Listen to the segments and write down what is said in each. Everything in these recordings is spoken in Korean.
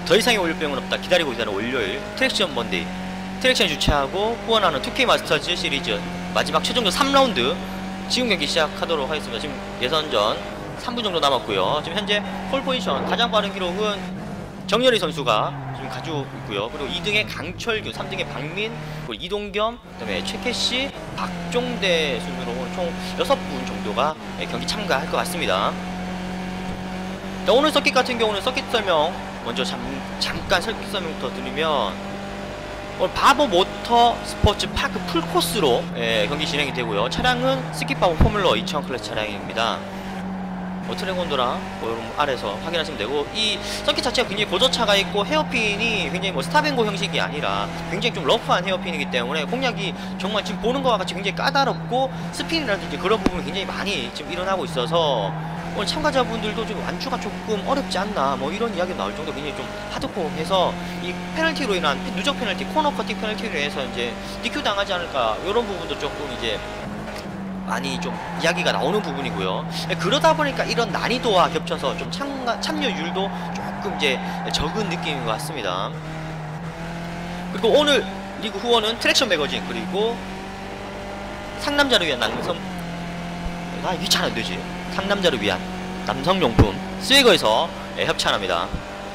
더 이상의 올림픽은 없다. 기다리고 있다는 월요일 트랙션 먼데이. 트랙션 주최하고 후원하는 2K 마스터즈 시리즈 마지막 최종전 3라운드 지금 경기 시작하도록 하겠습니다. 지금 예선전 3분 정도 남았고요. 지금 현재 폴 포지션 가장 빠른 기록은 정열희 선수가 지금 가지고 있고요. 그리고 2등에 강철균, 3등에 박민, 그리고 이동겸, 그다음에 최캐시, 박종대 순으로 총 6분 정도가 경기 참가할 것 같습니다. 자, 오늘 서킷 같은 경우는 서킷 설명 먼저 잠깐 서킷 설명부터 드리면 오늘 바보 모터 스포츠 파크 풀코스로 경기 진행이 되고요. 차량은 스키바보 포뮬러 2000 클래스 차량입니다. 트랙온도랑 여러분 아래에서 확인하시면 되고, 이 서킷 자체가 굉장히 고저차가 있고 헤어핀이 굉장히 스타뱅고 형식이 아니라 굉장히 좀 러프한 헤어핀이기 때문에 공략이 정말 지금 보는 것과 같이 굉장히 까다롭고 스핀이라든지 그런 부분이 굉장히 많이 지금 일어나고 있어서 오늘 참가자분들도 지금 완주가 조금 어렵지 않나 뭐 이런 이야기가 나올 정도 굉장히 좀 하드코어해서 이 페널티로 인한 누적 페널티, 코너 커팅 페널티로 해서 이제 DQ 당하지 않을까 이런 부분도 조금 이제 많이 좀 이야기가 나오는 부분이고요. 그러다 보니까 이런 난이도와 겹쳐서 좀 참여율도 조금 이제 적은 느낌인 것 같습니다. 그리고 오늘 리그 후원은 트랙션 매거진, 그리고 상남자를 위한 남성, 이게 잘 안되지, 상남자를 위한 남성용품 스웨거에서 협찬합니다.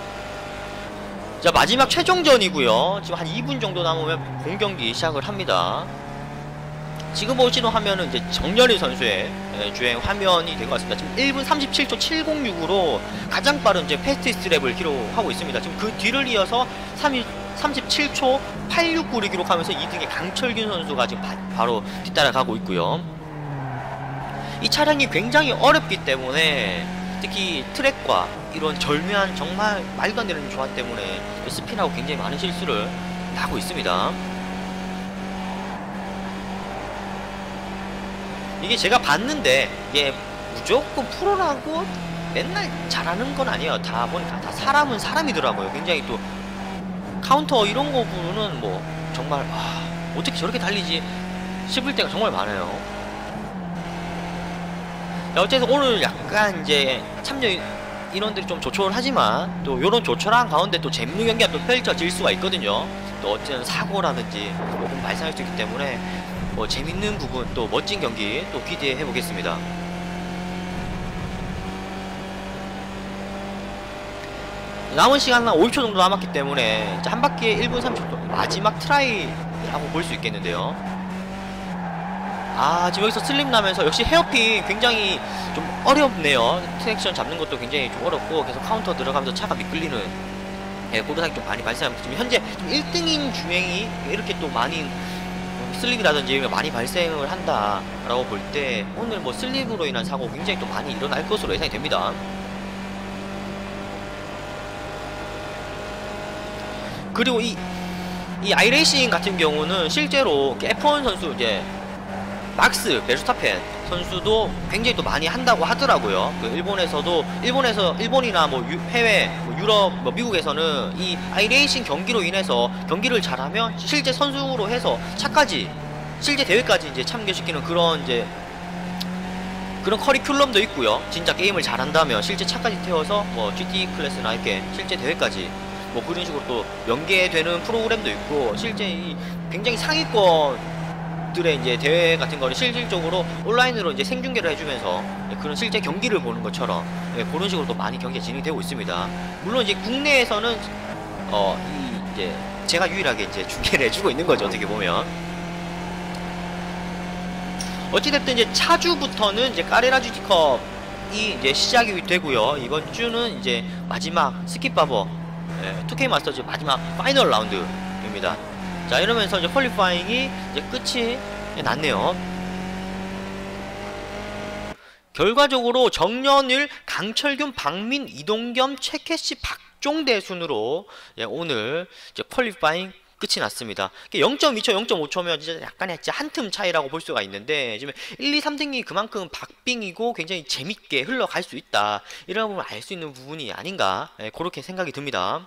자, 마지막 최종전이고요. 지금 한 2분 정도 남으면 본경기 시작을 합니다. 지금 보시는 화면은 이제 정열희 선수의 주행 화면이 된 것 같습니다. 지금 1분 37초 706으로 가장 빠른 이제 패스트 랩을 기록하고 있습니다. 지금 그 뒤를 이어서 37초 869를 기록하면서 2등의 강철균 선수가 지금 바로 뒤따라가고 있고요. 이 차량이 굉장히 어렵기 때문에 특히 트랙과 이런 절묘한 정말 말도 안 되는 조합 때문에 스핀하고 굉장히 많은 실수를 하고 있습니다. 이게 제가 봤는데 이게 무조건 프로라고 맨날 잘하는 건 아니에요. 다 보니까 다 사람은 사람이더라고요. 굉장히 또 카운터 이런 거 보는 뭐 정말 어떻게 저렇게 달리지 싶을 때가 정말 많아요. 어쨌든 오늘 약간 이제 참여 인원들이 좀 조촐하지만 또 요런 조촐한 가운데 또 재밌는 경기가 또 펼쳐질 수가 있거든요. 또 어쨌든 사고라든지 조금 발생할 수 있기 때문에 뭐 재밌는 부분, 또 멋진 경기 또 기대해 보겠습니다. 남은 시간 한 50초 정도 남았기 때문에 이제 한 바퀴에 1분 30초 마지막 트라이라고 볼 수 있겠는데요. 지금 여기서 슬립 나면서 역시 헤어핀 굉장히 좀 어렵네요. 트랙션 잡는 것도 굉장히 좀 어렵고 계속 카운터 들어가면서 차가 미끌리는 고르상이 좀 많이 발생합니다. 지금 현재 좀 1등인 주행이 이렇게 또 많이 슬립이라든지 많이 발생을 한다라고 볼 때 오늘 뭐 슬립으로 인한 사고 굉장히 또 많이 일어날 것으로 예상이 됩니다. 그리고 이 아이레이싱 같은 경우는 실제로 F1 선수 이제 막스 베르스타펜 선수도 굉장히 또 많이 한다고 하더라고요. 그 일본이나 뭐 해외, 뭐 유럽, 뭐 미국에서는 이 아이레이싱 경기로 인해서 경기를 잘하면 실제 선수로 해서 차까지 실제 대회까지 이제 참여시키는 그런 이제 그런 커리큘럼도 있고요. 진짜 게임을 잘한다면 실제 차까지 태워서 뭐 GT 클래스나 이렇게 실제 대회까지 뭐 그런 식으로 또 연계되는 프로그램도 있고, 실제 이 굉장히 상위권들의 이제 대회 같은 거를 실질적으로 온라인으로 이제 생중계를 해주면서 그런 실제 경기를 보는 것처럼 그런 식으로 또 많이 경기가 진행되고 있습니다. 물론 이제 국내에서는 이제 제가 유일하게 이제 중계를 해주고 있는 거죠, 어떻게 보면. 어찌됐든 이제 차주부터는 이제 까레라 GT컵이 이제 시작이 되고요. 이번 주는 이제 마지막 스킵바버 2K 마스터즈 마지막 파이널 라운드입니다. 자, 이러면서 이제 퀄리파잉이 이제 끝이 났네요. 결과적으로 정연일, 강철균, 박민, 이동겸, 최캐시, 박종대 순으로 오늘 이제 퀄리파잉 끝이 났습니다. 0.2초, 0.5초면 진짜 약간의 한 틈 차이라고 볼 수가 있는데, 지금 1, 2, 3등이 그만큼 박빙이고 굉장히 재밌게 흘러갈 수 있다, 이런 부분을 알 수 있는 부분이 아닌가, 그렇게 생각이 듭니다.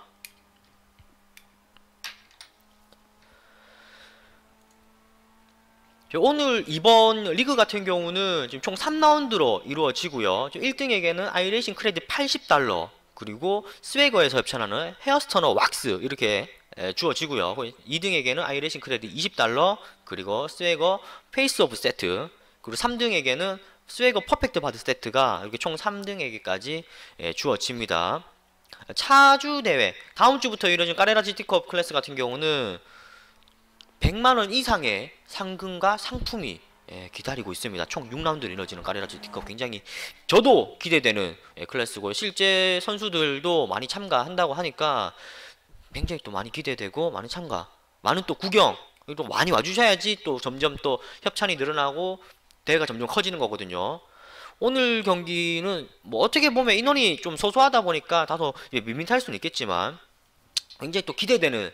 오늘 이번 리그 같은 경우는 지금 총 3라운드로 이루어지고요. 1등에게는 아이레이싱 크레딧 $80, 그리고 스웨거에서 협찬하는 헤어스터너 왁스 이렇게 주어지고요. 2등에게는 아이레이싱 크레딧 $20, 그리고 스웨거 페이스 오브 세트, 그리고 3등에게는 스웨거 퍼펙트 바드 세트가 이렇게 총 3등에게까지 주어집니다. 차주 대회, 다음 주부터 이뤄진 까레라 GT컵 클래스 같은 경우는 100만원 이상의 상금과 상품이 기다리고 있습니다. 총 6라운드로 이뤄지는 까레라 GT컵, 굉장히 저도 기대되는 클래스고요. 실제 선수들도 많이 참가한다고 하니까 굉장히 또 많이 기대되고, 많은 참가, 많은 또 구경, 또 많이 와주셔야지 또 점점 또 협찬이 늘어나고 대회가 점점 커지는 거거든요. 오늘 경기는 뭐 어떻게 보면 인원이 좀 소소하다 보니까 다소 밋밋할 수는 있겠지만 굉장히 또 기대되는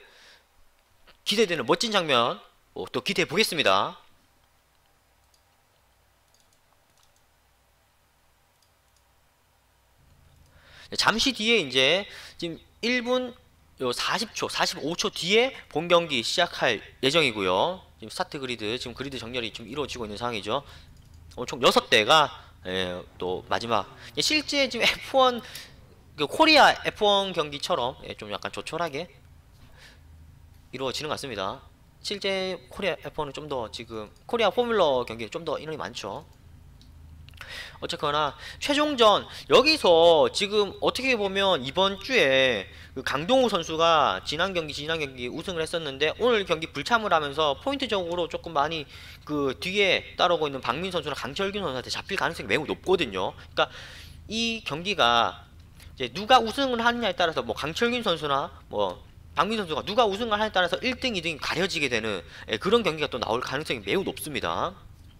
멋진 장면 또 기대해 보겠습니다. 잠시 뒤에 이제 지금 1분 40초, 45초 뒤에 본 경기 시작할 예정이고요. 지금 스타트 그리드, 지금 그리드 정렬이 좀 이루어지고 있는 상황이죠. 총 6대가 또 마지막, 실제 지금 F1 코리아 F1 경기처럼 좀 약간 조촐하게 이루어지는 것 같습니다. 실제 코리아 F1은 좀 더 지금 코리아 포뮬러 경기는 좀 더 인원이 많죠. 어쨌거나 최종전, 여기서 지금 어떻게 보면 이번 주에 그 강동우 선수가 지난 경기 우승을 했었는데 오늘 경기 불참을 하면서 포인트적으로 조금 많이 그 뒤에 따라오고 있는 박민 선수나 강철균 선수한테 잡힐 가능성이 매우 높거든요. 그러니까 이 경기가 이제 누가 우승을 하느냐에 따라서 뭐 강철균 선수나 뭐 박민 선수가 누가 우승을 하느냐에 따라서 1등, 2등이 가려지게 되는 그런 경기가 또 나올 가능성이 매우 높습니다.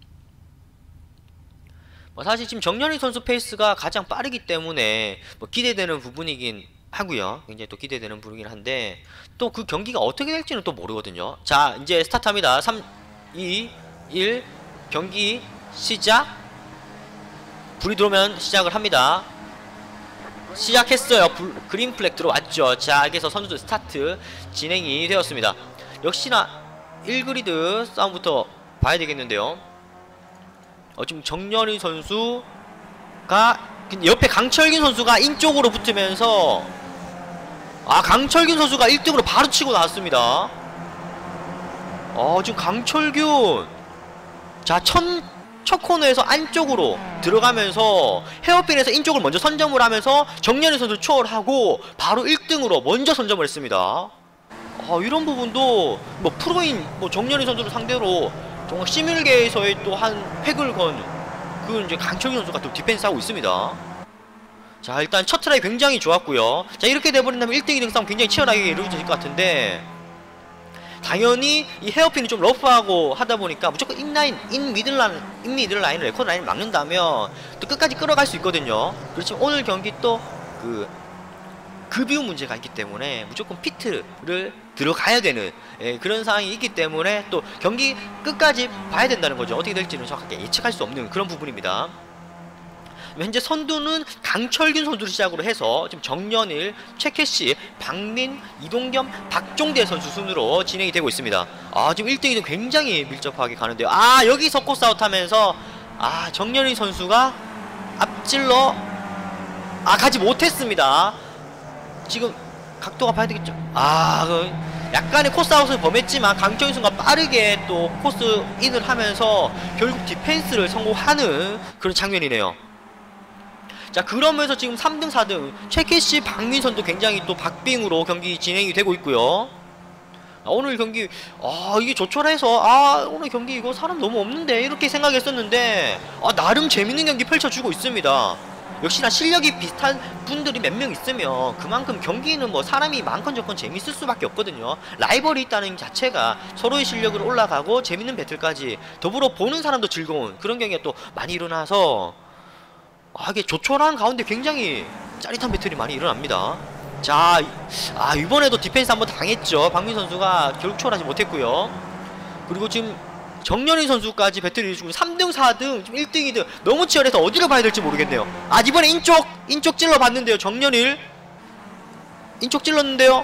사실 지금 정연희 선수 페이스가 가장 빠르기 때문에 뭐 기대되는 부분이긴 하고요. 굉장히 또 기대되는 부분이긴 한데 또 그 경기가 어떻게 될지는 또 모르거든요. 자, 이제 스타트합니다. 3, 2, 1 경기 시작. 불이 들어오면 시작을 합니다. 시작했어요. 그린 플렉 들어왔죠. 자, 여기서 선수들 스타트 진행이 되었습니다. 역시나 1그리드 싸움부터 봐야 되겠는데요. 지금 정연희 선수가 옆에 강철균 선수가 인쪽으로 붙으면서 강철균 선수가 1등으로 바로 치고 나왔습니다. 지금 강철균 자, 첫 코너에서 안쪽으로 들어가면서 헤어핀에서 인쪽을 먼저 선점을 하면서 정연희 선수 추월하고 바로 1등으로 먼저 선점을 했습니다. 이런 부분도 뭐 프로인 정연희 선수를 상대로 정말 시뮬계에서의 또 한 획을 건 그 이제 강철균 선수가 또 디펜스하고 있습니다. 자, 일단 첫 트라이 굉장히 좋았고요. 자, 이렇게 돼버린다면 1등, 2등 싸움 굉장히 치열하게 이루어질 것 같은데 당연히 이 헤어핀이 좀 러프하고 하다 보니까 무조건 인 미들 라인, 레코드 라인을 막는다면 또 끝까지 끌어갈 수 있거든요. 그렇지만 오늘 경기 또 급유 문제가 있기 때문에 무조건 피트를 들어가야 되는 그런 상황이 있기 때문에 또 경기 끝까지 봐야 된다는 거죠. 어떻게 될지는 정확하게 예측할 수 없는 그런 부분입니다. 현재 선두는 강철균 선수를 시작으로 해서 지금 정연일, 최캐시, 박민, 이동겸, 박종대 선수 순으로 진행이 되고 있습니다. 지금 1등, 2등 굉장히 밀접하게 가는데요. 여기서 코스아웃 하면서 정연일 선수가 앞질러 가지 못했습니다. 지금 각도가 봐야 되겠죠. 약간의 코스아웃을 범했지만 강철균 선수가 빠르게 또 코스 인을 하면서 결국 디펜스를 성공하는 그런 장면이네요. 자, 그러면서 지금 3등, 4등 최캐시, 박민선도 굉장히 또 박빙으로 경기 진행이 되고 있고요. 오늘 경기 이게 조촐해서 오늘 경기 이거 사람 너무 없는데 이렇게 생각했었는데 나름 재밌는 경기 펼쳐주고 있습니다. 역시나 실력이 비슷한 분들이 몇 명 있으면 그만큼 경기는 뭐 사람이 많건 적건 재밌을 수밖에 없거든요. 라이벌이 있다는 자체가 서로의 실력을 올라가고 재밌는 배틀까지 더불어 보는 사람도 즐거운 그런 경기가 또 많이 일어나서 이게 조촐한 가운데 굉장히 짜릿한 배틀이 많이 일어납니다. 자, 이번에도 디펜스 한번 당했죠. 박민 선수가 결국 초월하지 못했고요. 그리고 지금 정연희 선수까지 배틀을 해주고 3등, 4등, 지금 1등, 2등 너무 치열해서 어디로 봐야 될지 모르겠네요. 이번에 인쪽 찔러봤는데요. 정연일 인쪽 찔렀는데요.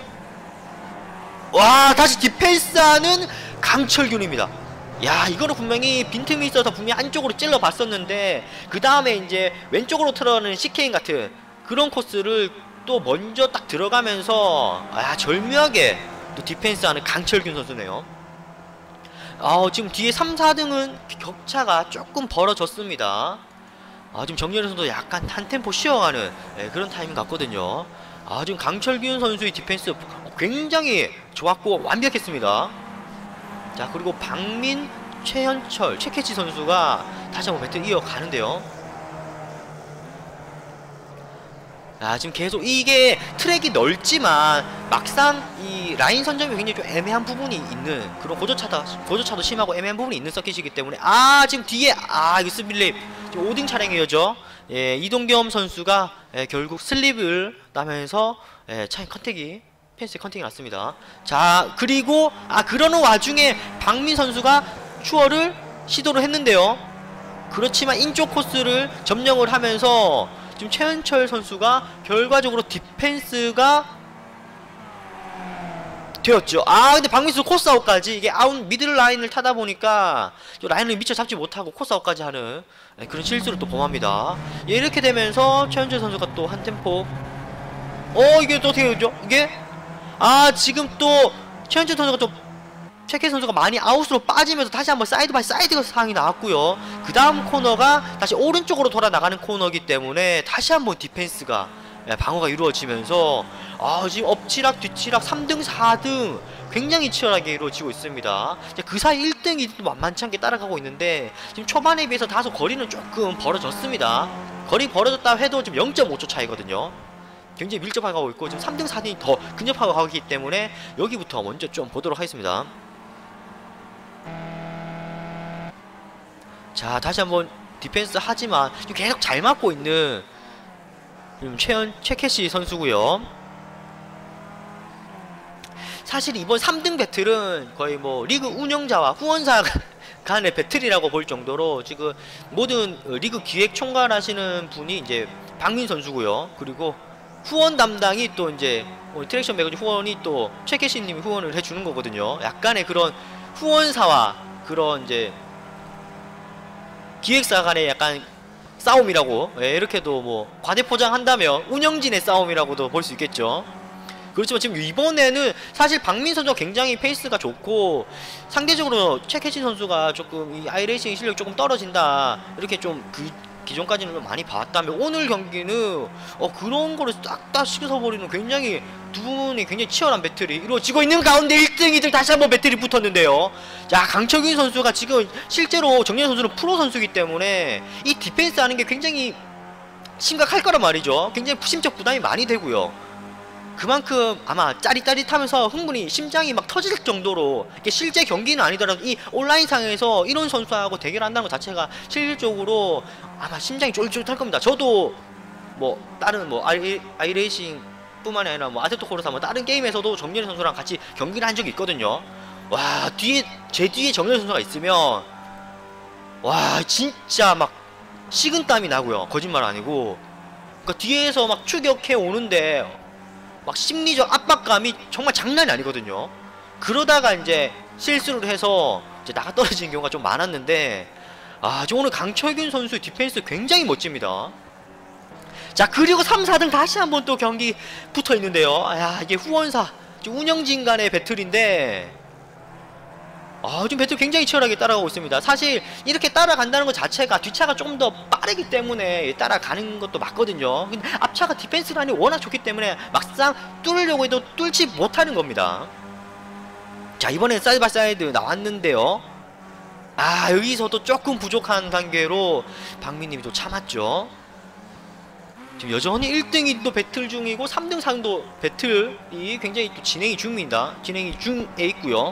다시 디펜스하는 강철균입니다. 이거는 분명히 빈틈이 있어서 분명히 안쪽으로 찔러봤었는데 그 다음에 이제 왼쪽으로 틀어는 CK인 같은 그런 코스를 또 먼저 딱 들어가면서 절묘하게 또 디펜스하는 강철균 선수네요. 지금 뒤에 3, 4등은 격차가 조금 벌어졌습니다. 지금 정렬 선수도 약간 한 템포 쉬어가는 그런 타이밍 같거든요. 지금 강철균 선수의 디펜스 굉장히 좋았고 완벽했습니다. 자, 그리고 박민, 최현철, 최캐치 선수가 다시 한번 배틀 이어가는데요. 지금 계속 이게 트랙이 넓지만 막상 이 라인 선점이 굉장히 좀 애매한 부분이 있는 그런 고저차도 심하고 애매한 부분이 있는 서킷이기 때문에 지금 뒤에 이거 스빌립 지금 5등 차량이었죠. 예, 이동겸 선수가 결국 슬립을 나면서 차에 펜스에 컨택이 났습니다. 자, 그리고 그러는 와중에 박민 선수가 추월을 시도를 했는데요. 그렇지만 인쪽 코스를 점령을 하면서 지금 최현철 선수가 결과적으로 디펜스가 되었죠. 근데 박민 선수 코스아웃까지 이게 미들 라인을 타다 보니까 라인을 미처 잡지 못하고 코스아웃까지 하는 그런 실수를 또 범합니다. 이렇게 되면서 최현철 선수가 또 한 템포 이게 또 어떻게 되죠? 이게 지금 또 최현철 선수가 좀 최캐 선수가 많이 아웃으로 빠지면서 다시 한번 사이드 바이 사이드 상황이 나왔고요. 그 다음 코너가 다시 오른쪽으로 돌아 나가는 코너이기 때문에 다시 한번 디펜스가 방어가 이루어지면서 지금 엎치락 뒤치락 3등 4등 굉장히 치열하게 이루어지고 있습니다. 그 사이 1등 2등도 만만치 않게 따라가고 있는데 지금 초반에 비해서 다소 거리는 조금 벌어졌습니다. 거리 벌어졌다 해도 지금 0.5초 차이거든요. 굉장히 밀접하게 가고 있고 지금 3등 4등이 더 근접하게 가기 때문에 여기부터 먼저 좀 보도록 하겠습니다. 자, 다시 한번 디펜스 하지만 계속 잘 맞고 있는 최캐시 선수고요. 사실 이번 3등 배틀은 거의 뭐 리그 운영자와 후원사 간의 배틀이라고 볼 정도로 지금 모든 리그 기획 총괄하시는 분이 이제 박민 선수고요. 그리고 후원 담당이 또 이제 트랙션 매거진 후원이 또 최캐시님이 후원을 해주는 거거든요. 약간의 그런 후원사와 그런 이제 기획사 간의 약간 싸움이라고 이렇게도 뭐 과대포장한다면 운영진의 싸움이라고도 볼 수 있겠죠. 그렇지만 지금 이번에는 사실 박민 선수가 굉장히 페이스가 좋고 상대적으로 최캐시 선수가 조금 이 아이레이싱 실력이 조금 떨어진다 이렇게 좀 기존까지는 좀 많이 봐왔다면 오늘 경기는 그런 거를 싹 다 씻어버리는 굉장히 두 분이 굉장히 치열한 배틀이 이루어지고 있는 가운데 1등 2등 다시 한번 배틀이 붙었는데요. 자, 강철균 선수가 지금 실제로 정현 선수는 프로 선수이기 때문에 이 디펜스 하는 게 굉장히 심각할 거란 말이죠. 굉장히 심적 부담이 많이 되고요. 그만큼 아마 짜릿짜릿하면서 흥분이 심장이 막 터질 정도로 이게 실제 경기는 아니더라도 이 온라인상에서 이런 선수하고 대결한다는 것 자체가 실질적으로 아마 심장이 쫄쫄할 겁니다. 저도 뭐 다른 뭐 아이레이싱 뿐만 아니라 뭐 아세토 코르사 뭐 다른 게임에서도 정렬 선수랑 같이 경기를 한 적이 있거든요. 와, 제 뒤에 정렬 선수가 있으면 와 진짜 막 식은땀이 나고요. 거짓말 아니고. 그러니까 뒤에서 막 추격해 오는데 막 심리적 압박감이 정말 장난이 아니거든요. 그러다가 이제 실수를 해서 이제 나가 떨어지는 경우가 좀 많았는데 지금 오늘 강철균 선수의 디펜스 굉장히 멋집니다. 자, 그리고 3, 4등 다시 한번 또 경기 붙어 있는데요. 이게 후원사 운영진 간의 배틀인데 지금 배틀 굉장히 치열하게 따라가고 있습니다. 사실 이렇게 따라간다는 것 자체가 뒷차가 조금 더 빠르기 때문에 따라가는 것도 맞거든요. 근데 앞차가 디펜스 라인이 워낙 좋기 때문에 막상 뚫으려고 해도 뚫지 못하는 겁니다. 자, 이번엔 사이드 바이 사이드 나왔는데요. 여기서도 조금 부족한 단계로 박민님이 또 참았죠. 지금 여전히 1등이 또 배틀 중이고 3등 4등도 배틀이 굉장히 또 진행이 중에 있고요.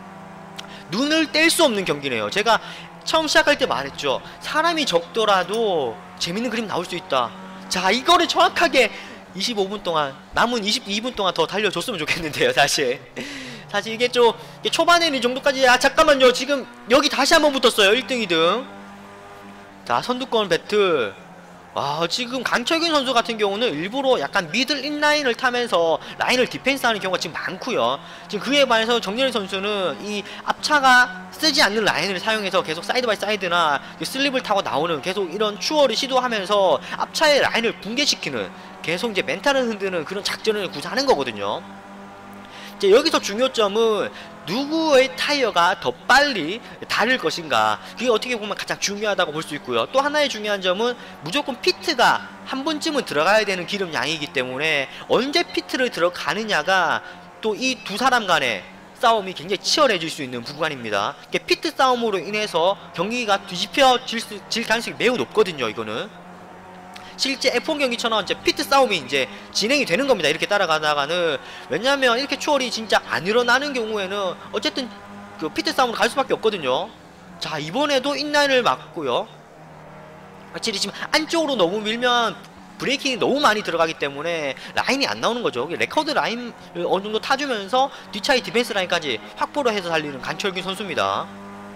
눈을 뗄 수 없는 경기네요. 제가 처음 시작할 때 말했죠. 사람이 적더라도 재밌는 그림 나올 수 있다. 자, 이거를 정확하게 25분 동안 남은 22분 동안 더 달려줬으면 좋겠는데요. 사실 이게 좀 초반에는 이 정도까지 잠깐만요. 지금 여기 다시 한번 붙었어요. 1등 2등. 자, 선두권 배틀. 지금 강철균 선수 같은 경우는 일부러 약간 미들 인라인을 타면서 라인을 디펜스하는 경우가 지금 많고요. 지금 그에 반해서 정렬 선수는 이 앞차가 쓰지 않는 라인을 사용해서 계속 사이드 바이 사이드나 슬립을 타고 나오는 계속 이런 추월을 시도하면서 앞차의 라인을 붕괴시키는 계속 이제 멘탈을 흔드는 그런 작전을 구사하는 거거든요. 이제 여기서 중요점은 누구의 타이어가 더 빨리 닳을 것인가, 그게 어떻게 보면 가장 중요하다고 볼 수 있고요. 또 하나의 중요한 점은 무조건 피트가 한 번쯤은 들어가야 되는 기름 양이기 때문에 언제 피트를 들어가느냐가 또 이 두 사람 간의 싸움이 굉장히 치열해질 수 있는 구간입니다. 피트 싸움으로 인해서 경기가 뒤집혀질 가능성이 매우 높거든요. 이거는 실제 F1 경기처럼 이제 피트 싸움이 이제 진행이 되는 겁니다. 이렇게 따라가다가는. 왜냐면 이렇게 추월이 진짜 안 일어나는 경우에는 어쨌든 그 피트 싸움으로 갈 수밖에 없거든요. 자, 이번에도 인라인을 막고요. 확실히 지금 안쪽으로 너무 밀면 브레이킹이 너무 많이 들어가기 때문에 라인이 안 나오는 거죠. 레코드 라인을 어느 정도 타주면서 뒷차의 디펜스 라인까지 확보를 해서 달리는 간철균 선수입니다.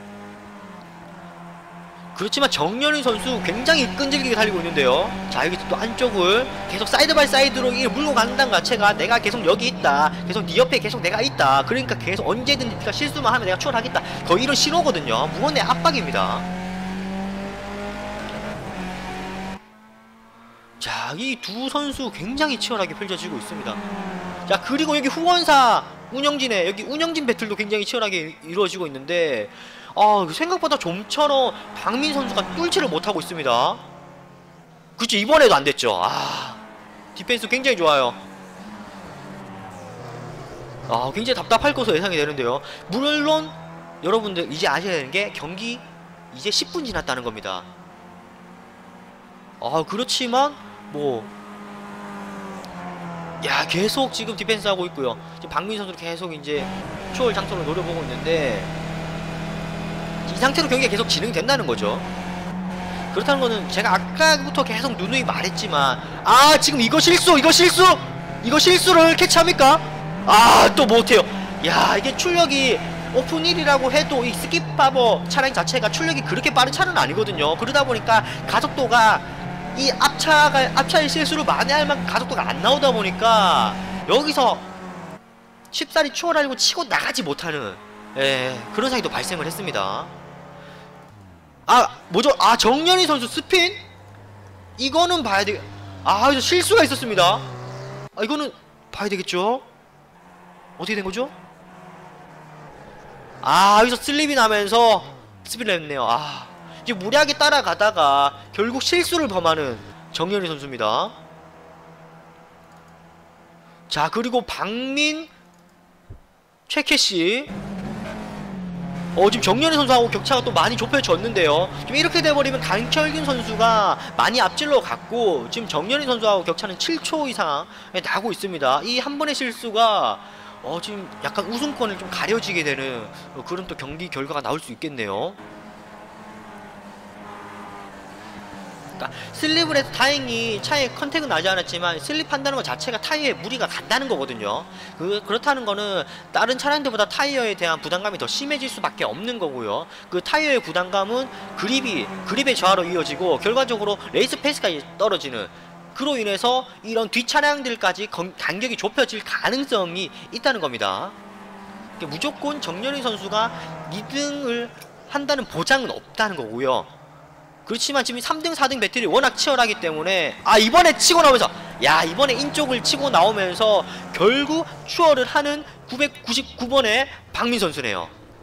그렇지만 정연희 선수 굉장히 끈질기게 달리고 있는데요. 자, 여기 또 안쪽을 계속 사이드 바이 사이드로 물고 간다는 자체가 내가 계속 여기 있다, 계속 네 옆에 계속 내가 있다, 그러니까 계속 언제든지 네가 실수만 하면 내가 추월하겠다, 거의 이런 신호거든요. 무언의 압박입니다. 자, 이 두 선수 굉장히 치열하게 펼쳐지고 있습니다. 자, 그리고 여기 후원사 운영진의 여기 운영진 배틀도 굉장히 치열하게 이루어지고 있는데, 생각보다 좀처럼 박민 선수가 뚫지를 못하고 있습니다. 그쵸, 이번에도 안 됐죠. 디펜스 굉장히 좋아요. 굉장히 답답할 것으로 예상이 되는데요. 물론 여러분들 이제 아셔야 되는 게 경기 이제 10분 지났다는 겁니다. 그렇지만 계속 지금 디펜스 하고 있고요. 지금 박민 선수도 계속 이제 추월 장소를 노려보고 있는데, 이 상태로 경기가 계속 진행된다는 거죠. 그렇다는 거는 제가 아까부터 계속 누누이 말했지만, 지금 이거 실수를 캐치합니까? 또 못해요. 야, 이게 출력이 오픈 1이라고 해도 이 스킵바버 차량 자체가 출력이 그렇게 빠른 차는 아니거든요. 그러다 보니까 가속도가 이 앞차의 실수를 만회할 만큼 가속도가 안 나오다 보니까 여기서 쉽사리 추월하려고 치고 나가지 못하는 그런 상황도 발생을 했습니다. 뭐죠? 정연희 선수 스핀? 이거는 봐야 돼. 여기서 실수가 있었습니다. 이거는 봐야 되겠죠? 어떻게 된 거죠? 여기서 슬립이 나면서 스피드를 냈네요. 이제 무리하게 따라가다가 결국 실수를 범하는 정연희 선수입니다. 자, 그리고 박민, 최캐시. 지금 정연희 선수하고 격차가 또 많이 좁혀졌는데요. 좀 이렇게 돼버리면 강철균 선수가 많이 앞질러 갔고, 지금 정연희 선수하고 격차는 7초 이상 나고 있습니다. 이 한 번의 실수가 지금 약간 우승권을 좀 가려지게 되는 그런 또 경기 결과가 나올 수 있겠네요. 슬립을 해서 다행히 차에 컨택은 나지 않았지만, 슬립한다는 것 자체가 타이어에 무리가 간다는 거거든요. 그렇다는 거는 다른 차량들보다 타이어에 대한 부담감이 더 심해질 수밖에 없는 거고요. 그 타이어의 부담감은 그립의 저하로 이어지고 결과적으로 레이스 페이스까지 떨어지는, 그로 인해서 이런 뒷차량들까지 간격이 좁혀질 가능성이 있다는 겁니다. 무조건 정연희 선수가 2등을 한다는 보장은 없다는 거고요. 그렇지만 지금 3등 4등 배틀이 워낙 치열하기 때문에, 이번에 치고 나오면서, 이번에 인쪽을 치고 나오면서 결국 추월을 하는 999번의 박민 선수네요.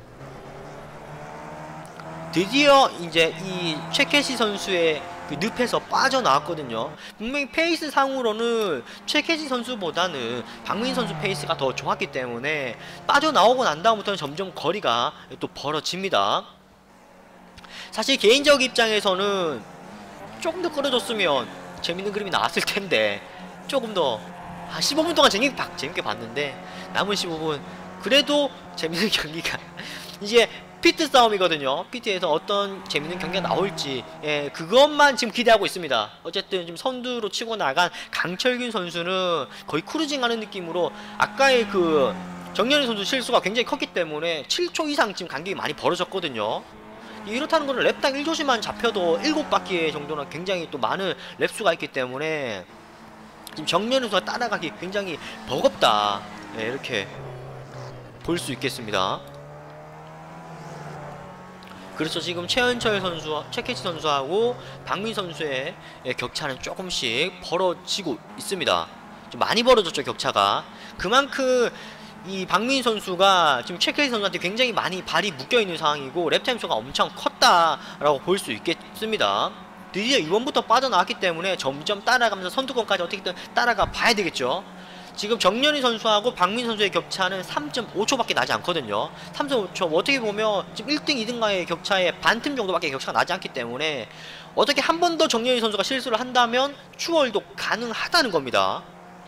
드디어 이제 이 최캐시 선수의 그 늪에서 빠져나왔거든요. 분명히 페이스 상으로는 최캐시 선수보다는 박민 선수 페이스가 더 좋았기 때문에 빠져나오고 난 다음부터는 점점 거리가 또 벌어집니다. 사실 개인적 입장에서는 조금 더 끌어줬으면 재밌는 그림이 나왔을 텐데, 조금 더 15분 동안 재밌게 봤는데 남은 15분 그래도 재밌는 경기가 이제 피트 싸움이거든요. 피트에서 어떤 재밌는 경기가 나올지 그것만 지금 기대하고 있습니다. 어쨌든 지금 선두로 치고 나간 강철균 선수는 거의 크루징하는 느낌으로, 아까의 그 정연희 선수 실수가 굉장히 컸기 때문에 7초 이상 지금 간격이 많이 벌어졌거든요. 이렇다는 거는 랩당 1조시만 잡혀도 7바퀴 정도는 굉장히 또 많은 랩수가 있기 때문에 지금 정연희 선수가 따라가기 굉장히 버겁다, 이렇게 볼 수 있겠습니다. 그래서 지금 최은철 선수, 최캐치 선수하고 박민 선수의 격차는 조금씩 벌어지고 있습니다. 좀 많이 벌어졌죠, 격차가. 그만큼 이 박민 선수가 지금 최캐치 선수한테 굉장히 많이 발이 묶여있는 상황이고 랩타임 수가 엄청 컸다라고 볼 수 있겠습니다. 드디어 이번부터 빠져나왔기 때문에 점점 따라가면서 선두권까지 어떻게든 따라가 봐야 되겠죠. 지금 정연희 선수하고 박민 선수의 격차는 3.5초밖에 나지 않거든요. 3.5초, 어떻게 보면 지금 1등, 2등과의 격차에 반틈 정도밖에 격차가 나지 않기 때문에 어떻게 한 번 더 정연희 선수가 실수를 한다면 추월도 가능하다는 겁니다.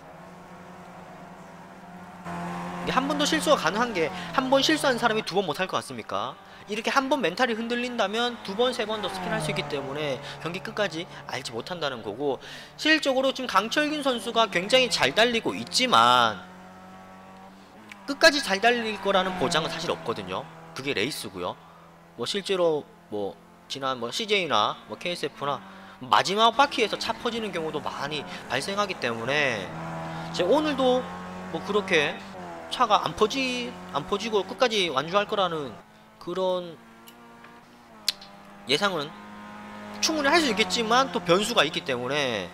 한 번 더 실수가 가능한 게, 한 번 실수한 사람이 두 번 못할 것 같습니까? 이렇게 한 번 멘탈이 흔들린다면 두 번, 세 번 더 스핀할 수 있기 때문에 경기 끝까지 알지 못한다는 거고, 실질적으로 지금 강철균 선수가 굉장히 잘 달리고 있지만 끝까지 잘 달릴 거라는 보장은 사실 없거든요. 그게 레이스고요. 뭐 실제로 뭐 지난 뭐 CJ나 뭐 KSF나 마지막 바퀴에서 차 퍼지는 경우도 많이 발생하기 때문에 오늘도 뭐 그렇게 차가 안 퍼지고 끝까지 완주할 거라는 그런 예상은 충분히 할 수 있겠지만 또 변수가 있기 때문에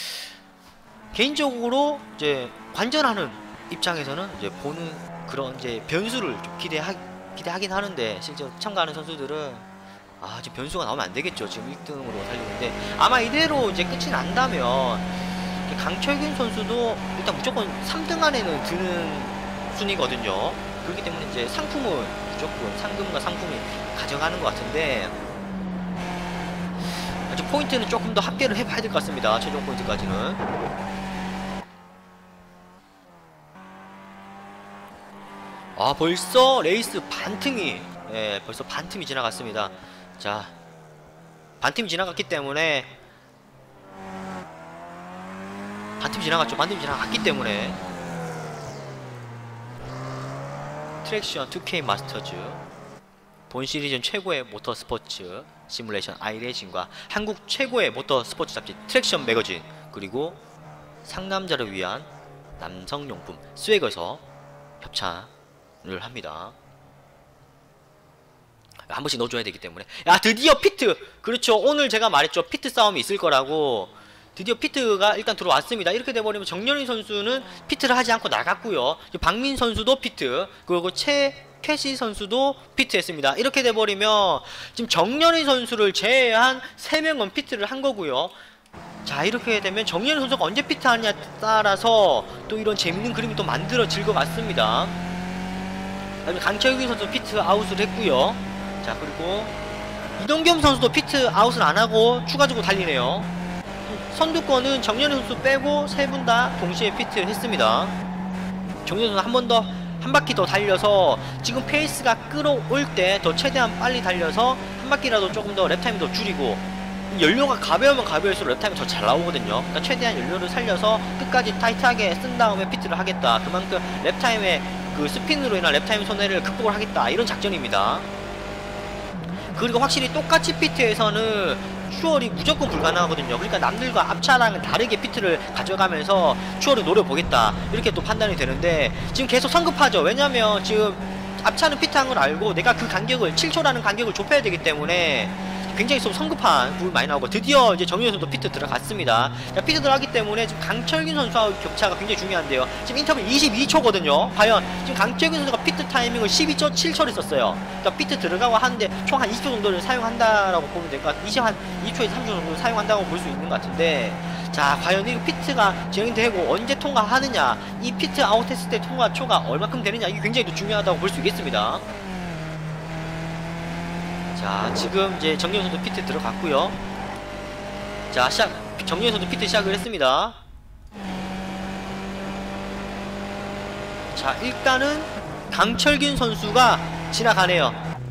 개인적으로 이제 관전하는 입장에서는 이제 보는 그런 이제 변수를 좀 기대하긴 하는데, 실제 참가하는 선수들은 지금 변수가 나오면 안 되겠죠. 지금 1등으로 달리는데 아마 이대로 이제 끝이 난다면 강철균 선수도 일단 무조건 3등 안에는 드는 순위거든요. 그렇기 때문에 이제 상품은 무조건 상금과 상품이 가져가는 것 같은데, 아직 포인트는 조금 더 합계를 해봐야 될 것 같습니다. 최종 포인트까지는. 벌써 레이스 반틈이, 벌써 반틈이 지나갔습니다. 자, 반틈이 지나갔기 때문에, 반틈이 지나갔기 때문에 트랙션 2K 마스터즈, 본 시리즈 최고의 모터 스포츠 시뮬레이션 아이레이싱과 한국 최고의 모터 스포츠 잡지 트랙션 매거진, 그리고 상남자를 위한 남성용품 스웨거에서 협찬을 합니다. 한 번씩 넣어줘야 되기 때문에. 드디어 피트! 그렇죠. 오늘 제가 말했죠. 피트 싸움이 있을 거라고. 드디어 피트가 일단 들어왔습니다. 이렇게 돼버리면 정연희 선수는 피트를 하지 않고 나갔고요. 박민 선수도 피트, 그리고 최캐시 선수도 피트했습니다. 이렇게 돼버리면 지금 정연희 선수를 제외한 3명은 피트를 한 거고요. 자, 이렇게 되면 정연희 선수가 언제 피트하느냐에 따라서 또 이런 재밌는 그림이 또 만들어질 것 같습니다. 강철균 선수 피트 아웃을 했고요. 자, 그리고 이동겸 선수도 피트 아웃을 안하고 추가적으로 달리네요. 선두권은 정연희 선수 빼고 3분 다 동시에 피트를 했습니다. 정연희 선수 한 번 더, 한 바퀴 더 달려서 지금 페이스가 끌어올 때 더 최대한 빨리 달려서 한 바퀴라도 조금 더 랩타임이 더 줄이고, 연료가 가벼우면 가벼울수록 랩타임이 더 잘 나오거든요. 그러니까 최대한 연료를 살려서 끝까지 타이트하게 쓴 다음에 피트를 하겠다. 그만큼 랩타임의 그 스핀으로 인한 랩타임 손해를 극복을 하겠다. 이런 작전입니다. 그리고 확실히 똑같이 피트에서는 추월이 무조건 불가능하거든요. 그러니까 남들과 앞차랑은 다르게 피트를 가져가면서 추월을 노려보겠다, 이렇게 또 판단이 되는데, 지금 계속 성급하죠. 왜냐면 지금 앞차는 피트한 걸 알고 내가 그 간격을 7초라는 간격을 좁혀야 되기 때문에 굉장히 좀 성급한 부분이 많이 나오고, 드디어 이제 정윤 선수도 피트 들어갔습니다. 자, 피트 들어가기 때문에 지금 강철균 선수와 격차가 굉장히 중요한데요. 지금 인터벌 22초거든요. 과연 지금 강철균 선수가 피트 타이밍을 12.7초를 썼어요. 그러니까 피트 들어가고 하는데 총 한 20초 정도를 사용한다라고 보면 될 것 같아요. 22초에서 3초 정도 사용한다고 볼 수 있는 것 같은데, 자, 과연 이 피트가 진행되고 언제 통과하느냐, 이 피트 아웃 했을 때 통과 초가 얼마큼 되느냐, 이게 굉장히 중요하다고 볼 수 있겠습니다. 자, 지금 이제 정윤 선수 피트 들어갔고요. 자, 정윤 선수 피트 시작을 했습니다. 자, 일단은 강철균 선수가 지나가네요.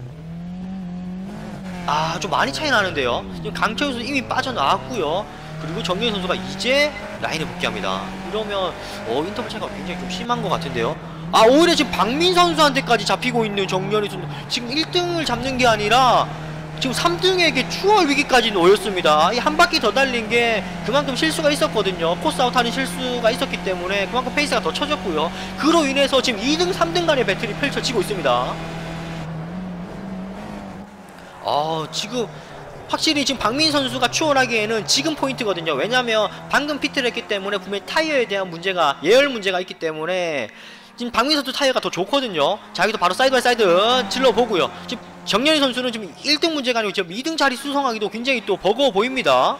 좀 많이 차이 나는데요. 지금 강철균 선수 이미 빠져나왔고요. 그리고 정윤 선수가 이제 라인에 복귀합니다. 이러면 인터벌 차이가 굉장히 좀 심한 것 같은데요. 오히려 지금 박민 선수한테까지 잡히고 있는 정연희 선수, 지금 1등을 잡는 게 아니라 지금 3등에게 추월 위기까지 놓였습니다. 이 한 바퀴 더 달린 게 그만큼 실수가 있었거든요. 코스 아웃하는 실수가 있었기 때문에 그만큼 페이스가 더 쳐졌고요. 그로 인해서 지금 2등, 3등 간의 배틀이 펼쳐지고 있습니다. 지금 확실히 지금 박민 선수가 추월하기에는 지금 포인트거든요. 왜냐면 방금 피트를 했기 때문에 분명히 타이어에 대한 문제가, 예열 문제가 있기 때문에 지금 박민 선수 타이어가 더 좋거든요. 자, 여기서 바로 사이드 바이 사이드 질러보고요. 지금 정연희 선수는 지금 1등 문제가 아니고 지금 2등 자리 수성하기도 굉장히 또 버거워 보입니다.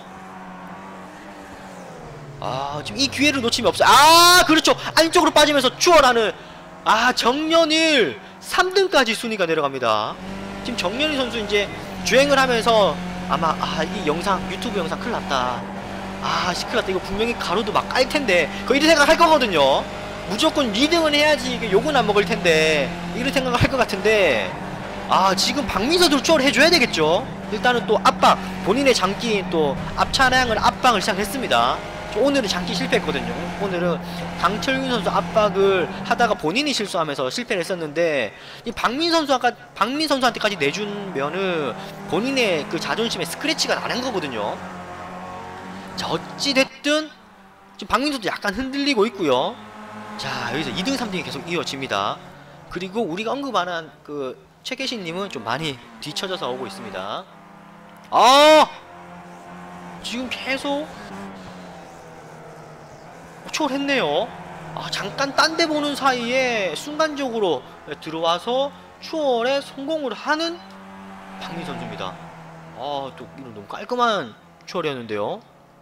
지금 이 기회를 놓치면 없어요. 그렇죠. 안쪽으로 빠지면서 추월하는, 정연일 3등까지 순위가 내려갑니다. 지금 정연희 선수 이제 주행을 하면서 아마 이 영상, 유튜브 영상 큰일 났다. 큰일 났다. 이거 분명히 가로도 막 깔 텐데. 이런 생각 할 거거든요. 무조건 리딩은 해야지 이게 욕은 안 먹을 텐데. 이런 생각을 할 것 같은데. 지금 박민서도 추월을 해줘야 되겠죠. 일단은 또 압박, 본인의 장기인 또 앞 차량을 압박을 시작했습니다. 오늘은 장기 실패했거든요. 오늘은 강철균 선수 압박을 하다가 본인이 실수하면서 실패를 했었는데, 이 박민 선수한테까지 내주면은 본인의 그 자존심에 스크래치가 나는 거거든요. 자, 어찌됐든 지금 박민 선수 약간 흔들리고 있고요. 자, 여기서 2등 3등이 계속 이어집니다. 그리고 우리가 언급한 그 최계신님은 좀 많이 뒤쳐져서 오고 있습니다. 지금 계속 추월했네요. 잠깐 딴 데 보는 사이에 순간적으로 들어와서 추월에 성공을 하는 박민 선수입니다. 또 이런 너무 깔끔한 추월이었는데요.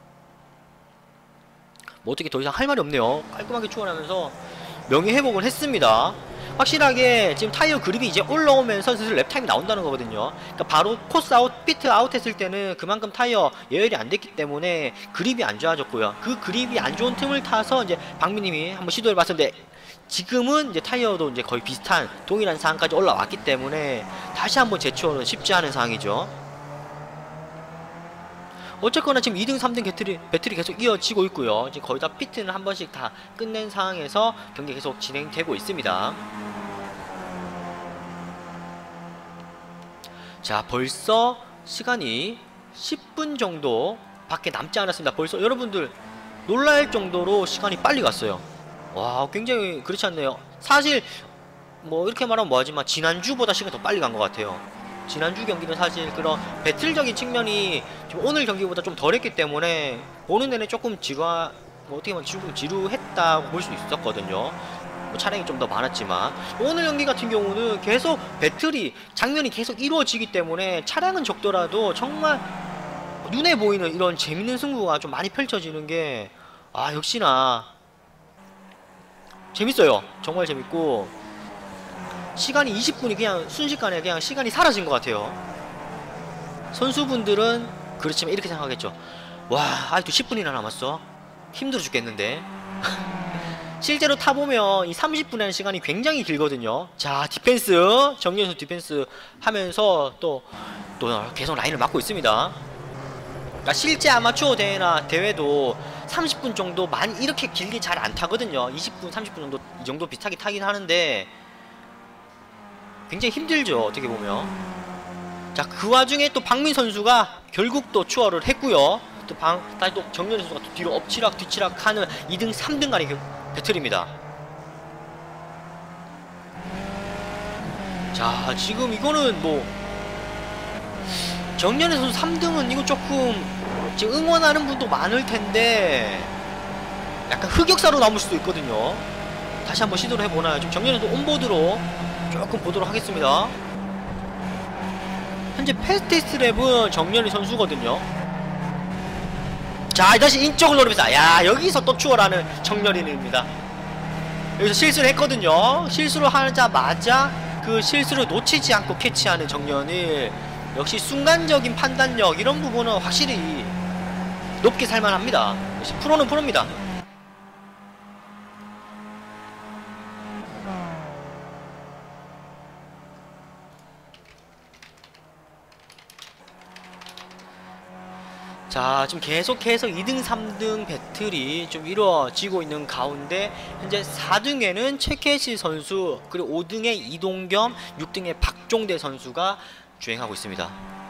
뭐 어떻게 더 이상 할 말이 없네요. 깔끔하게 추월하면서 명예회복을 했습니다. 확실하게 지금 타이어 그립이 이제 올라오면서 슬슬 랩타임이 나온다는 거거든요. 그러니까 바로 코스 아웃, 피트 아웃 했을 때는 그만큼 타이어 예열이 안 됐기 때문에 그립이 안 좋아졌고요. 그 그립이 안 좋은 틈을 타서 이제 박민님이 한번 시도해 봤었는데, 지금은 이제 타이어도 이제 거의 비슷한 동일한 상황까지 올라왔기 때문에 다시 한번 재추월은 쉽지 않은 상황이죠. 어쨌거나 지금 2등 3등 배틀이 계속 이어지고 있고요. 지금 거의 다 피트는 한 번씩 다 끝낸 상황에서 경기 계속 진행되고 있습니다. 자, 벌써 시간이 10분 정도 밖에 남지 않았습니다. 벌써 여러분들 놀랄 정도로 시간이 빨리 갔어요. 와, 굉장히 그렇지 않네요. 사실 뭐 이렇게 말하면 뭐하지만 지난주보다 시간이 더 빨리 간 것 같아요. 지난주 경기는 사실 그런 배틀적인 측면이 좀 오늘 경기보다 좀 덜했기 때문에 보는 내내 조금 뭐 어떻게 보면 조금 지루했다고 볼 수 있었거든요. 뭐 차량이 좀 더 많았지만, 오늘 경기 같은 경우는 계속 장면이 계속 이루어지기 때문에 차량은 적더라도 정말 눈에 보이는 이런 재밌는 승부가 좀 많이 펼쳐지는 게 역시나 재밌어요. 정말 재밌고, 시간이 20분이 그냥 순식간에 그냥 시간이 사라진 것 같아요. 선수분들은 그렇지만 이렇게 생각하겠죠. 와, 아직도 10분이나 남았어. 힘들어 죽겠는데. 실제로 타보면 이 30분이라는 시간이 굉장히 길거든요. 자, 디펜스, 정연수 디펜스 하면서 또 계속 라인을 막고 있습니다. 그러니까 실제 아마추어 대회도 30분 정도 많이 이렇게 길게 잘 안 타거든요. 20분, 30분 정도, 이 정도 비슷하게 타긴 하는데 굉장히 힘들죠, 어떻게 보면. 자, 그 와중에 또 박민 선수가 결국 또 추월을 했고요. 다시 또 정연희 선수가 또 뒤로 엎치락 뒤치락 하는 2등 3등 간의 배틀입니다. 자, 지금 이거는 뭐 정연희 선수 3등은 이거 조금 지금 응원하는 분도 많을 텐데 약간 흑역사로 남을 수도 있거든요. 다시 한번 시도를 해보나요? 지금 정연희 선수 온보드로 조금 보도록 하겠습니다. 현재 패스티스 랩은 정연희 선수거든요. 자, 다시 인적을 노립니다. 야, 여기서 또 추월하는 정연희입니다. 여기서 실수를 했거든요. 실수를 하자마자 그 실수를 놓치지 않고 캐치하는 정연희. 역시 순간적인 판단력, 이런 부분은 확실히 높게 살만합니다. 역시 프로는 프로입니다. 자, 지금 계속해서 2등 3등 배틀이 좀 이루어지고 있는 가운데 현재 4등에는 최케시 선수, 그리고 5등에 이동겸, 6등에 박종대 선수가 주행하고 있습니다.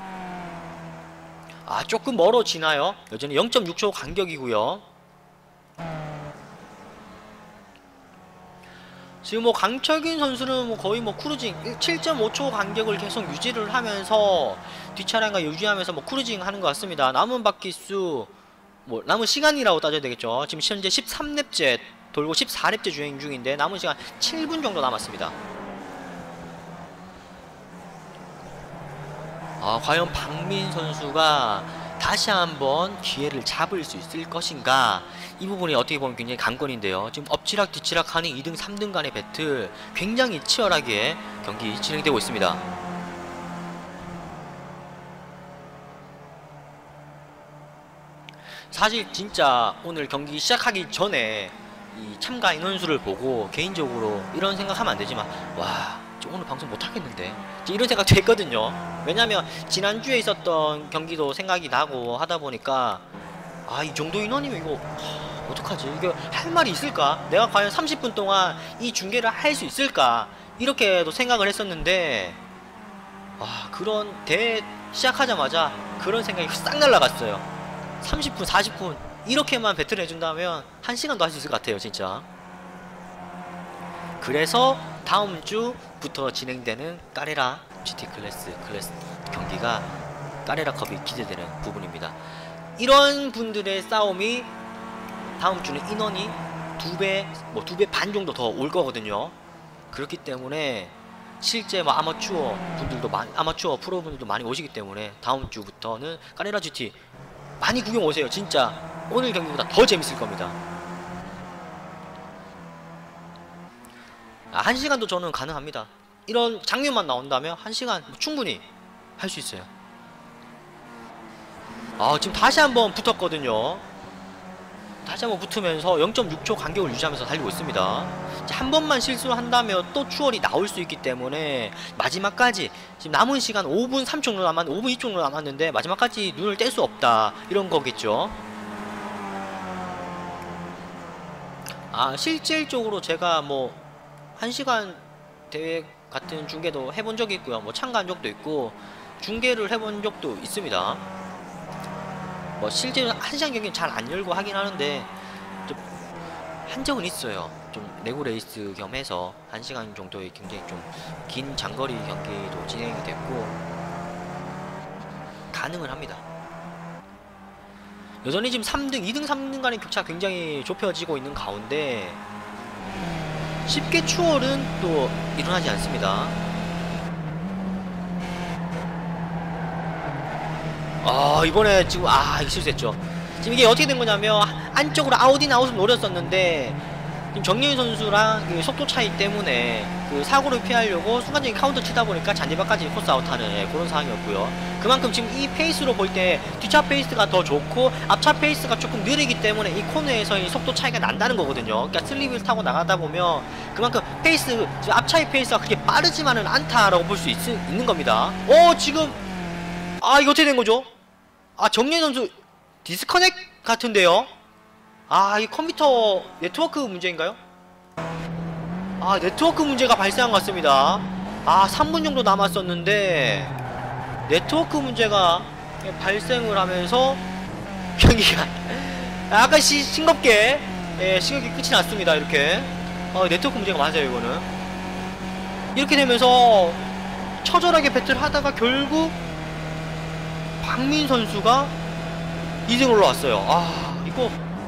조금 멀어지나요? 여전히 0.6초 간격이고요. 지금 뭐 강철균 선수는 뭐 거의 뭐 크루징 7.5초 간격을 계속 유지를 하면서 뒷차량과 유지하면서 뭐 크루징 하는 것 같습니다. 남은 바퀴수 뭐 남은 시간이라고 따져야 되겠죠. 지금 현재 13렙째 돌고 14렙째 주행 중인데 남은 시간 7분 정도 남았습니다. 과연 박민 선수가 다시 한번 기회를 잡을 수 있을 것인가, 이 부분이 어떻게 보면 굉장히 관건인데요. 지금 엎치락 뒤치락 하는 2등 3등 간의 배틀 굉장히 치열하게 경기 진행되고 있습니다. 사실 진짜 오늘 경기 시작하기 전에 이 참가 인원수를 보고 개인적으로 이런 생각하면 안되지만, 와 오늘 방송 못하겠는데 이런 생각도 했거든요. 왜냐면 지난주에 있었던 경기도 생각이 나고 하다보니까 이 정도 인원이면 이거 어떡하지, 이거 할 말이 있을까, 내가 과연 30분 동안 이 중계를 할 수 있을까, 이렇게도 생각을 했었는데 그런 대회 시작하자마자 그런 생각이 싹 날라갔어요. 30분 40분 이렇게만 배틀 해준다면 1시간도 할 수 있을 것 같아요 진짜. 그래서 다음 주부터 진행되는 까레라 GT 클래스 경기가 까레라컵이 기대되는 부분입니다. 이런 분들의 싸움이 다음 주는 인원이 2배, 뭐 2배 반 정도 더 올 거거든요. 그렇기 때문에 실제 뭐 아마추어 분들도 아마추어 프로 분들도 많이 오시기 때문에 다음 주부터는 까레라 GT 많이 구경 오세요. 진짜 오늘 경기보다 더 재밌을 겁니다. 1시간도 저는 가능합니다. 이런 장면만 나온다면 1시간 충분히 할 수 있어요. 지금 다시 한번 붙었거든요. 다시 한번 붙으면서 0.6초 간격을 유지하면서 달리고 있습니다. 한 번만 실수를 한다면 또 추월이 나올 수 있기 때문에 마지막까지, 지금 남은 시간 5분 3초 정도 5분 2초 정도 남았는데 마지막까지 눈을 뗄 수 없다, 이런 거겠죠. 실질적으로 제가 뭐 1시간 대회 같은 중계도 해본 적이 있고요. 뭐 참가한 적도 있고 중계를 해본 적도 있습니다. 뭐 실제로 1시간 경기는 잘 안 열고 하긴 하는데 좀 한 적은 있어요. 좀 레고 레이스 겸해서 1시간 정도의 굉장히 좀 긴 장거리 경기도 진행이 됐고 가능은 합니다. 여전히 지금 2등 3등 간의 격차 굉장히 좁혀지고 있는 가운데 쉽게 추월은 또 일어나지 않습니다. 이번에 지금 이거 실수했죠. 지금 이게 어떻게 된 거냐면 안쪽으로 아웃인 아웃을 노렸었는데 지금 정예윤 선수랑 그 속도 차이 때문에 그 사고를 피하려고 순간적인 카운터 치다 보니까 잔디밭까지 코스 아웃하는 그런 상황이었고요. 그만큼 지금 이 페이스로 볼 때 뒷차 페이스가 더 좋고 앞차 페이스가 조금 느리기 때문에 이 코너에서 이 속도 차이가 난다는 거거든요. 그러니까 슬립을 타고 나가다 보면 그만큼 페이스, 앞차의 페이스가 그렇게 빠르지만은 않다라고 볼 수 있는 겁니다. 지금 이거 어떻게 된 거죠? 정예윤 선수 디스커넥 같은데요? 이 컴퓨터 네트워크 문제인가요? 네트워크 문제가 발생한 것 같습니다. 3분 정도 남았었는데 네트워크 문제가 발생을 하면서 경기가 약간 싱겁게 끝이 났습니다. 이렇게 네트워크 문제가 맞아요. 이거는 이렇게 되면서 처절하게 배틀 하다가 결국 박민 선수가 2등 올라왔어요. 이거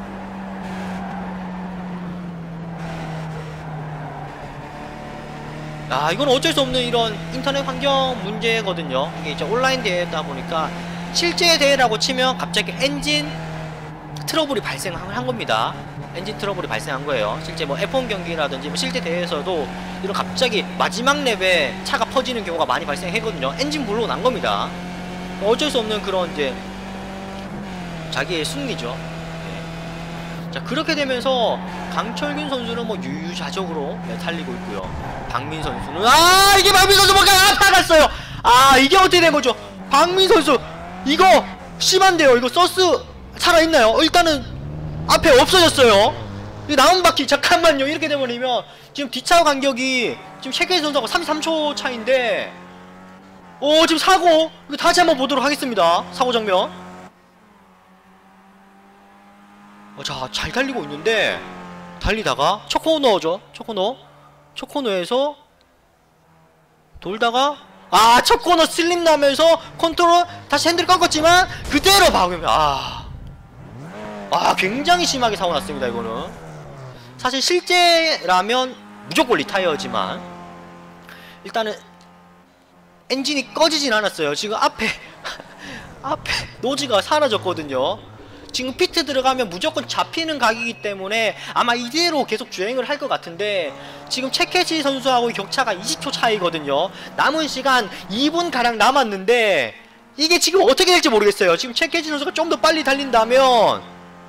이건 어쩔 수 없는 이런 인터넷 환경 문제거든요. 이게 이제 온라인 대회다 보니까 실제 대회라고 치면 갑자기 엔진 트러블이 발생한 겁니다. 엔진 트러블이 발생한 거예요. 실제 뭐 F1 경기라든지 뭐 실제 대회에서도 이런 갑자기 마지막 랩에 차가 퍼지는 경우가 많이 발생했거든요. 엔진 불로 난 겁니다. 어쩔 수 없는 그런 이제 자기의 승리죠. 자, 그렇게 되면서 강철균 선수는 뭐 유유자적으로 달리고 있고요. 박민 선수는 이게 박민 선수 뭔가 나갔어요. 이게 어떻게 된 거죠? 박민 선수 이거 심한데요. 이거 서스 살아있나요? 일단은 앞에 없어졌어요. 남은 바퀴 잠깐만요. 이렇게 되버리면 지금 뒷차 간격이 지금 셰케 선수하고 33초 차인데 지금 사고 이거 다시 한번 보도록 하겠습니다. 사고 장면. 자, 잘 달리고 있는데 달리다가 첫 코너죠. 첫 코너 첫 코너에서 돌다가 첫 코너 슬립 나면서 컨트롤 다시 핸들 꺾었지만 그대로 박으면 굉장히 심하게 사고 났습니다. 이거는 사실 실제라면 무조건 리타이어지만 일단은 엔진이 꺼지진 않았어요. 지금 앞에 노즈가 사라졌거든요. 지금 피트 들어가면 무조건 잡히는 각이기 때문에 아마 이대로 계속 주행을 할 것 같은데 지금 체케지 선수하고 격차가 20초 차이거든요. 남은 시간 2분가량 남았는데 이게 지금 어떻게 될지 모르겠어요. 지금 체케지 선수가 좀 더 빨리 달린다면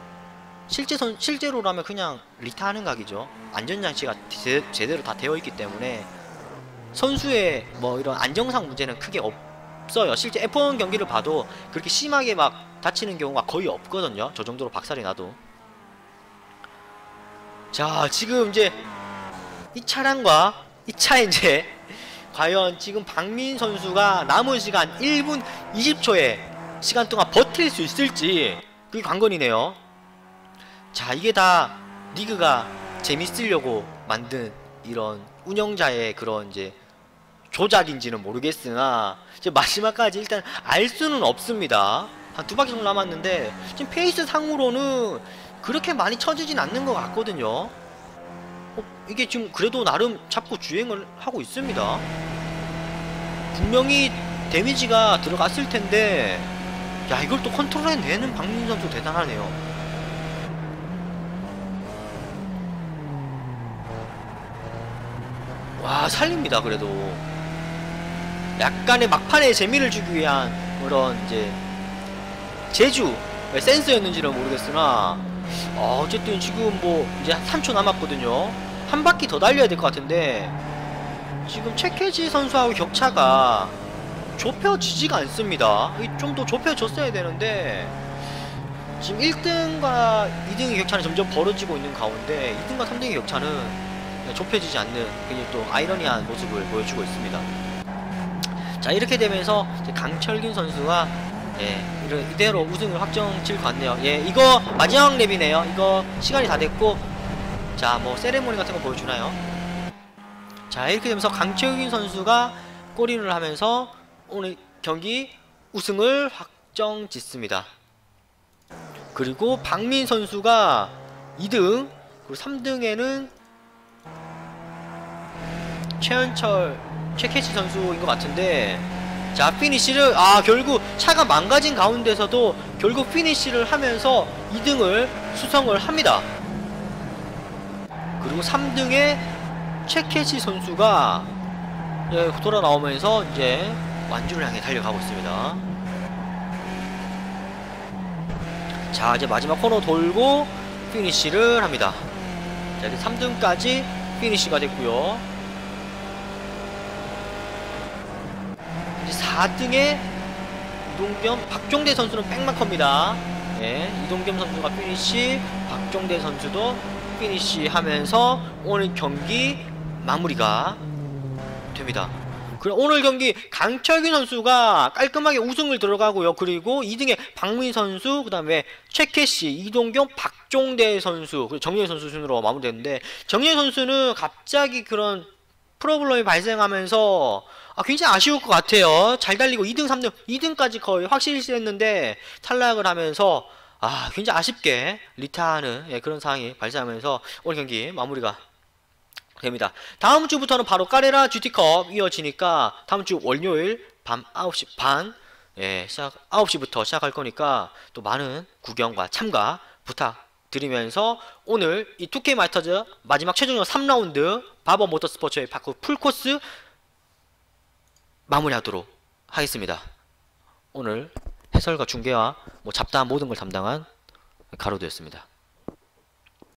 실제로라면 그냥 리타하는 각이죠. 안전장치가 제대로 다 되어있기 때문에 선수의 뭐 이런 안정상 문제는 크게 없어요. 실제 F1 경기를 봐도 그렇게 심하게 막 다치는 경우가 거의 없거든요. 저 정도로 박살이 나도. 자, 지금 이제 이 차량과 이 차에 이제 과연 지금 박민 선수가 남은 시간 1분 20초의 시간 동안 버틸 수 있을지 그게 관건이네요. 자, 이게 다 리그가 재밌으려고 만든 이런 운영자의 그런 이제 조작인지는 모르겠으나 이제 마지막까지 일단 알 수는 없습니다. 한 2바퀴 정도 남았는데 지금 페이스 상으로는 그렇게 많이 처지진 않는 것 같거든요. 이게 지금 그래도 나름 잡고 주행을 하고 있습니다. 분명히 데미지가 들어갔을 텐데 야, 이걸 또 컨트롤해내는 박민 선수 대단하네요. 와, 살립니다. 그래도 약간의 막판에 재미를 주기 위한 그런 이제 제주 센스였는지는 모르겠으나 어쨌든 지금 뭐 이제 3초 남았거든요. 한 바퀴 더 달려야 될 것 같은데 지금 체케지 선수하고 격차가 좁혀지지가 않습니다. 좀 더 좁혀졌어야 되는데 지금 1등과 2등의 격차는 점점 벌어지고 있는 가운데 2등과 3등의 격차는 좁혀지지 않는 굉장히 또 아이러니한 모습을 보여주고 있습니다. 자, 이렇게 되면서 이제 강철균 선수가 이대로 우승을 확정질 것 같네요. 이거 마지막 랩이네요. 이거 시간이 다 됐고 자, 뭐 세레모니 같은 거 보여주나요? 자, 이렇게 되면서 강철균 선수가 골인을 하면서 오늘 경기 우승을 확정짓습니다. 그리고 박민 선수가 2등, 그리고 3등에는 최현철, 최캐치 선수인 것 같은데 자, 피니시를 결국 차가 망가진 가운데서도 결국 피니시를 하면서 2등을 수성을 합니다. 그리고 3등에 최캐치 선수가 돌아 나오면서 이제 완주를 향해 달려가고 있습니다. 자, 이제 마지막 코너 돌고 피니시를 합니다. 자, 이제 3등까지 피니시가 됐고요. 4등에 이동겸, 박종대 선수는 백마커입니다. 이동겸 선수가 피니시, 박종대 선수도 피니시 하면서 오늘 경기 마무리가 됩니다. 그리고 오늘 경기 강철균 선수가 깔끔하게 우승을 들어가고요. 그리고 2등에 박민 선수, 그 다음에 최캐시, 이동경, 박종대 선수, 그리고 정예현 선수 순으로 마무리됐는데 정예현 선수는 갑자기 그런 프로블럼이 발생하면서 굉장히 아쉬울 것 같아요. 잘 달리고 2등, 3등, 2등까지 거의 확실시했는데 탈락을 하면서 굉장히 아쉽게 리타하는 그런 상황이 발생하면서 오늘 경기 마무리가 됩니다. 다음 주부터는 바로 까레라 GT컵 이어지니까 다음 주 월요일 밤 9시 반 9시부터 시작할 거니까 또 많은 구경과 참가 부탁드리면서 오늘 이 2K 마스터즈 마지막 최종전 3라운드 바버 모터스포츠의 파크 풀코스 마무리하도록 하겠습니다. 오늘 해설과 중계와 뭐 잡다한 모든 걸 담당한 가로드였습니다.